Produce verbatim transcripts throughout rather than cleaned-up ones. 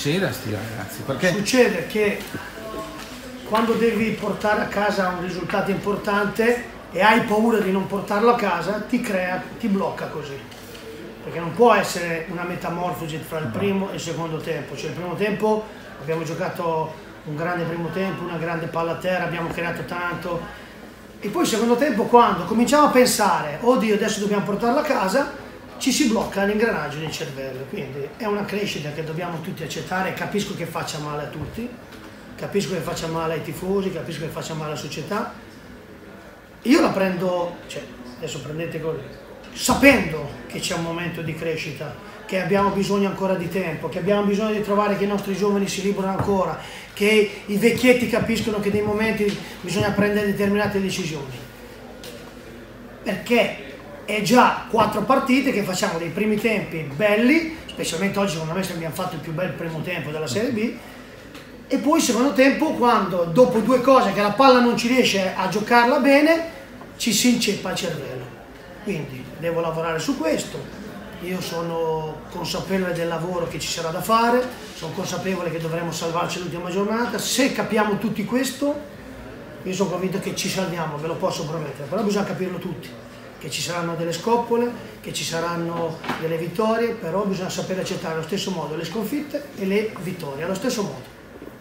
succede a sti ragazzi? Perché succede che quando devi portare a casa un risultato importante e hai paura di non portarlo a casa, ti crea, ti blocca così. Perché non può essere una metamorfosi tra il primo e il secondo tempo. Cioè il primo tempo abbiamo giocato un grande primo tempo, una grande palla a terra, abbiamo creato tanto. E poi il secondo tempo, quando cominciamo a pensare, oddio adesso dobbiamo portarlo a casa, ci si blocca l'ingranaggio del cervello. Quindi è una crescita che dobbiamo tutti accettare. Capisco che faccia male a tutti, capisco che faccia male ai tifosi, capisco che faccia male alla società. Io la prendo, cioè adesso prendete così, sapendo che c'è un momento di crescita, che abbiamo bisogno ancora di tempo, che abbiamo bisogno di trovare che i nostri giovani si liberano ancora, che i vecchietti capiscono che dei momenti bisogna prendere determinate decisioni. Perché è già quattro partite che facciamo dei primi tempi belli, specialmente oggi secondo me abbiamo fatto il più bel primo tempo della Serie B, e poi il secondo tempo quando dopo due cose che la palla non ci riesce a giocarla bene, ci si inceppa il cervello. Quindi devo lavorare su questo, io sono consapevole del lavoro che ci sarà da fare, sono consapevole che dovremo salvarci l'ultima giornata. Se capiamo tutti questo, io sono convinto che ci salviamo, ve lo posso promettere, però bisogna capirlo tutti, che ci saranno delle scoppole, che ci saranno delle vittorie, però bisogna sapere accettare allo stesso modo le sconfitte e le vittorie, allo stesso modo.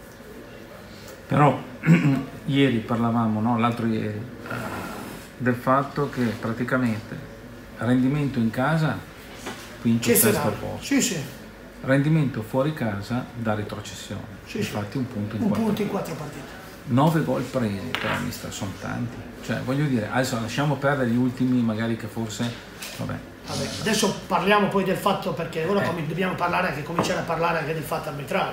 Però ieri parlavamo, no? L'altro ieri, del fatto che praticamente rendimento in casa quinto, sesto posto, sì, sì. rendimento fuori casa da retrocessione, sì, infatti sì. un punto in un quattro, punto in quattro partite, nove gol presi, però mister, sono tanti, cioè voglio dire, adesso lasciamo perdere gli ultimi magari che forse, vabbè. Vabbè, adesso parliamo poi del fatto, perché ora eh. dobbiamo parlare anche, cominciare a parlare anche del fatto arbitrale.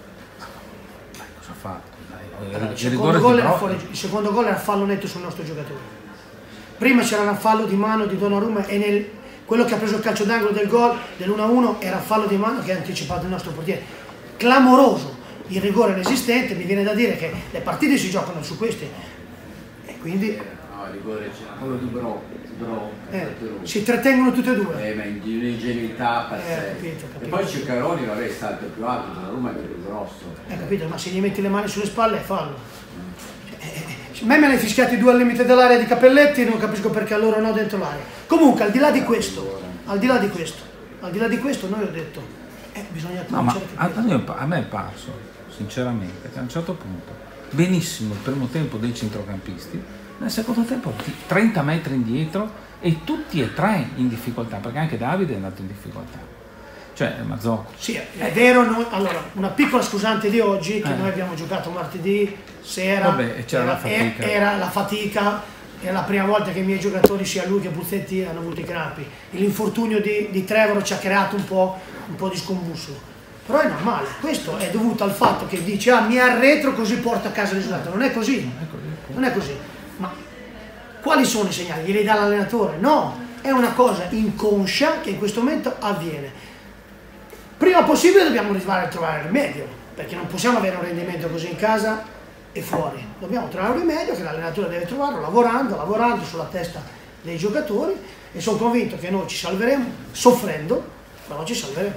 Dai, cosa ha fatto? Allora, il, secondo gol era fuori, il secondo gol era fallo netto sul nostro giocatore. Prima c'era un fallo di mano di Donnarumma e nel, quello che ha preso il calcio d'angolo del gol dell'uno a uno era fallo di mano che ha anticipato il nostro portiere. Clamoroso, il rigore inesistente, mi viene da dire che le partite si giocano su queste e quindi no, il rigore c'era quello di Bro, Bro eh, si trattengono tutte e due. Eh, ma in un'ingenuità pazzesca. Eh, capito, capito. E poi Ceccaroni, vabbè, è stato più alto, Donnarumma è più grosso. Eh, capito, ma se gli metti le mani sulle spalle è fallo. Mm. Cioè, eh, a me me ne hai fischiati due al limite dell'area di Capelletti, non capisco perché a loro no dentro l'area. Comunque, al di là di questo, al di là di questo, al di là di questo, noi ho detto, eh, bisogna cominciare no, ma a, a, a me è parso, sinceramente, che a un certo punto, benissimo il primo tempo dei centrocampisti, nel secondo tempo trenta metri indietro e tutti e tre in difficoltà, perché anche Davide è andato in difficoltà. Cioè, Mazzocco. Sì, è eh. vero, noi, allora, una piccola scusante di oggi, che eh. noi abbiamo giocato martedì sera, Vabbè, c'era la fatica. Era la fatica, è la prima volta che i miei giocatori, sia lui che Buzzetti, hanno avuto i crampi. L'infortunio di, di Trevor ci ha creato un po', un po' di scombussolo. Però è normale, questo è dovuto al fatto che dice, ah, mi arretro così porto a casa il risultato. Non è così, non è così. Non è così. Ma quali sono i segnali? Glieli dà l'allenatore? No, è una cosa inconscia che in questo momento avviene. Prima possibile dobbiamo arrivare a trovare il rimedio, perché non possiamo avere un rendimento così in casa e fuori. Dobbiamo trovare un rimedio che l'allenatore deve trovarlo lavorando, lavorando sulla testa dei giocatori, e sono convinto che noi ci salveremo, soffrendo, ma noi ci salveremo.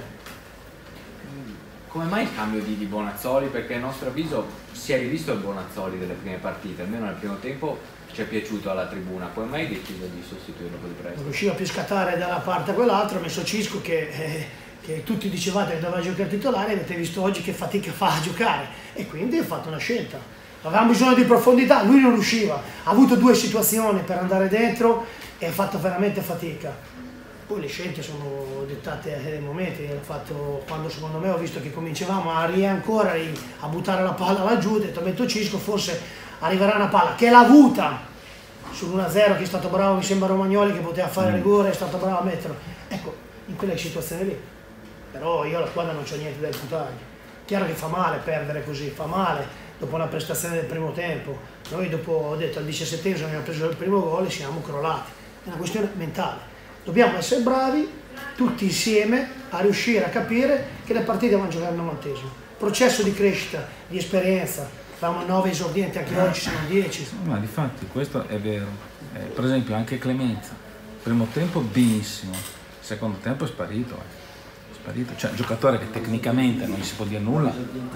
Come mai il cambio di, di Bonazzoli? Perché a nostro avviso si è rivisto il Bonazzoli delle prime partite, almeno nel primo tempo ci è piaciuto alla tribuna. Come mai hai deciso di sostituirlo così presto? Non riusciva più a scattare da una parte a quell'altra, ho messo Cisco che... Eh, che tutti dicevate che doveva giocare titolare, avete visto oggi che fatica fa a giocare, e quindi ho fatto una scelta. Avevamo bisogno di profondità, lui non riusciva, ha avuto due situazioni per andare dentro e ha fatto veramente fatica. Poi le scelte sono dettate ai momenti, ho fatto, quando secondo me ho visto che cominciavamo a ri ancora a buttare la palla laggiù, ho detto metto Cisco, forse arriverà una palla che l'ha avuta sull'uno a zero, che è stato bravo, mi sembra Romagnoli, che poteva fare rigore, è stato bravo a metterlo. Ecco, in quelle situazioni lì. Però io alla squadra non c'ho niente da imputargli. Chiaro che fa male perdere così, fa male dopo una prestazione del primo tempo. Noi dopo, ho detto, al diciassettesimo abbiamo preso il primo gol e siamo crollati. È una questione mentale. Dobbiamo essere bravi tutti insieme a riuscire a capire che le partite vanno a giocare al novantesimo. Processo di crescita, di esperienza. Avevamo nove esordienti, anche oggi sono dieci. Ma difatti questo è vero. Eh, per esempio anche Clemenza. Primo tempo benissimo, secondo tempo è sparito. Eh. sparito, cioè un giocatore che tecnicamente non gli si può dire nulla.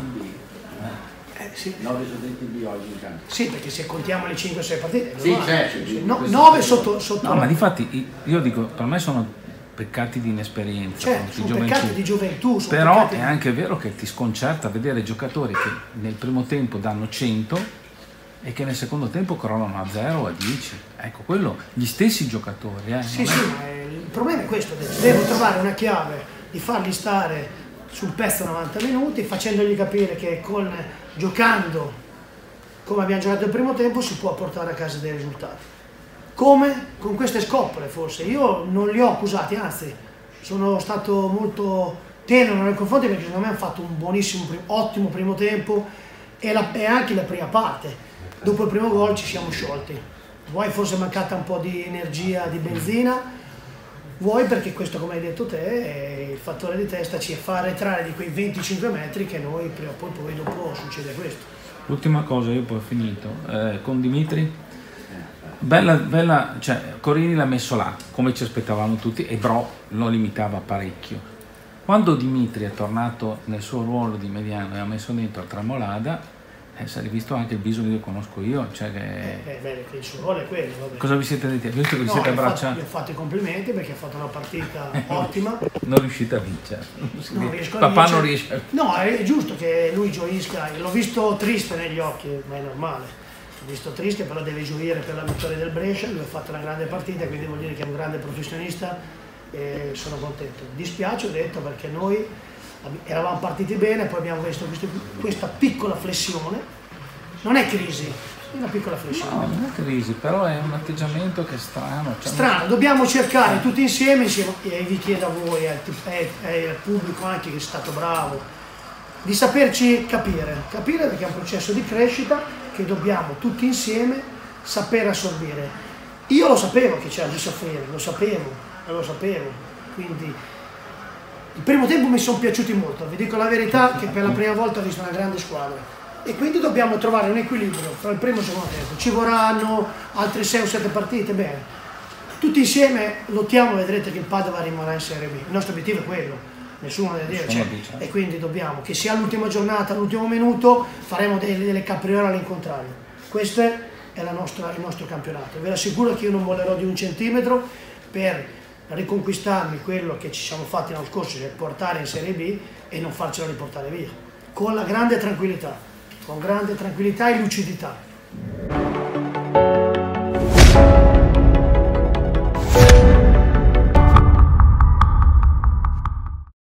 Eh, sì. nove su venti B oggi in campo. Sì, perché se contiamo le cinque sei partite, sì, certo, sì, no, nove sotto, sotto no, ma difatti io dico, per me sono peccati di inesperienza, certo, sono gioventù. peccati di gioventù, sono però peccati è di... anche vero che ti sconcerta vedere giocatori che nel primo tempo danno cento e che nel secondo tempo crollano a zero o a dieci. Ecco, quello, gli stessi giocatori. Eh, sì, sì, ma il problema è questo, devo trovare una chiave di farli stare sul pezzo novanta minuti, facendogli capire che con, giocando come abbiamo giocato il primo tempo si può portare a casa dei risultati. Come? Con queste scoppole forse. Io non li ho accusati, anzi sono stato molto tenero nei confronti perché secondo me hanno fatto un buonissimo, ottimo primo tempo e, la, e anche la prima parte. Dopo il primo gol ci siamo sciolti. Vuoi forse è mancata un po' di energia, di benzina, vuoi perché questo, come hai detto te, il fattore di testa ci fa arretrare di quei venticinque metri che noi prima o poi, poi dopo succede questo. L'ultima cosa, io poi ho finito, eh, con Dimitri, bella, bella, cioè Corini l'ha messo là, come ci aspettavamo tutti, e Bro lo limitava parecchio. Quando Dimitri è tornato nel suo ruolo di mediano e ha messo dentro Tremolada, Eh, si è rivisto anche il Biso che io conosco io, cioè che... Eh, beh, il suo ruolo è quello. Vabbè. Cosa vi siete detti? Visto che vi no, siete gli abbracciati? Gli ho fatto i complimenti perché ha fatto una partita ottima. Non riuscite a vincere. Non riesco a Papà vincere. non riesce a... No, è giusto che lui gioisca, l'ho visto triste negli occhi, ma è normale. L'ho visto triste, però deve gioire per la vittoria del Brescia, lui ha fatto una grande partita, quindi vuol dire che è un grande professionista e sono contento. Dispiace, ho detto, perché noi eravamo partiti bene, poi abbiamo visto questa piccola flessione. Non è crisi, è una piccola flessione. No, non è crisi, però è un atteggiamento che è strano. Cioè strano, non... dobbiamo cercare tutti insieme, insieme e vi chiedo a voi e al pubblico anche che è stato bravo, di saperci capire, capire perché è un processo di crescita che dobbiamo tutti insieme saper assorbire. Io lo sapevo che c'era di soffrire, lo sapevo, lo sapevo, quindi il primo tempo mi sono piaciuti molto, vi dico la verità che per la prima volta ho visto una grande squadra. E quindi dobbiamo trovare un equilibrio tra il primo e il secondo tempo. Ci vorranno altre sei o sette partite, bene. Tutti insieme lottiamo e vedrete che il Padova rimarrà in Serie B. Il nostro obiettivo è quello, nessuno deve dire. Cioè, e quindi dobbiamo, che sia l'ultima giornata, l'ultimo minuto, faremo delle, delle capriole all'incontrario. Questo è la nostra, il nostro campionato. Vi assicuro che io non mollerò di un centimetro per riconquistarmi quello che ci siamo fatti l'anno scorso, cioè portare in Serie B e non farcelo riportare via. Con la grande tranquillità. con grande tranquillità e lucidità.